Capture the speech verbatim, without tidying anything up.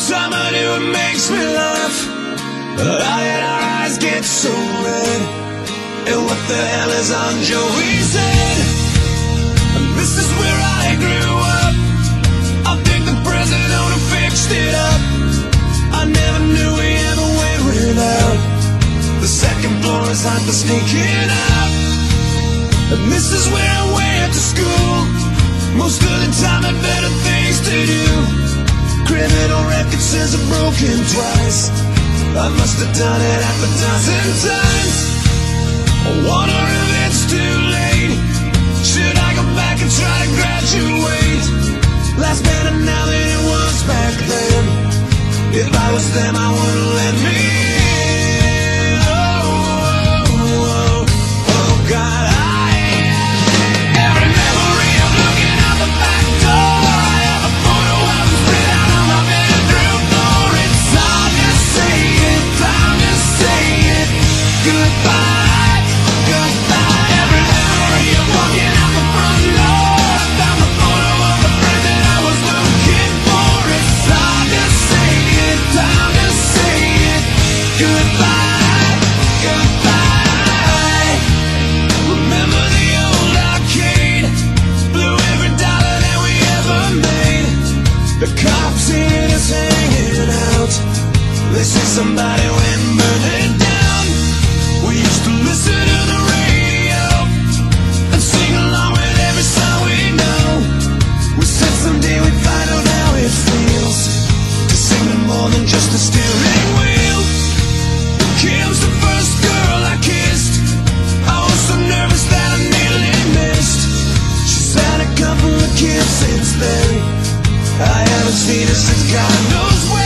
time I do, it makes me laugh. How did our eyes get so red? And what the hell is on Joey's head? And this is where I grew up. I think the president who fixed it up. I never knew we ever went without. The second floor is hot for sneaking out. And this is where I went to school. Most of the time I had better things to do. Criminal record says I've broken twice. I must have done it half a dozen times. I wonder if it's too late. Should I go back and try to graduate? Life's better now than it was back then. If I was them, I wouldn't let me in. Oh, oh, oh, oh God, I every memory of looking out the back door. I have a photo of us written out on my bedroom floor. It's time to say it, time to say it. Goodbye, goodbye. Every memory of walking out the front door. I found the photo of the friend that I was looking for. It's time to say it, time to say it. Goodbye, goodbye. Remember the old arcade? Blew every dollar that we ever made. The cops seen us hanging out. They say somebody went and burned it down. We used to listen to the radio and sing along with every song we know. We said someday we'd find out how it feels to sing to more than just a steering wheel. Kim's the first girl I kissed. I was so nervous that I nearly missed. She's had a couple of kids since then. I haven't seen her since God knows when.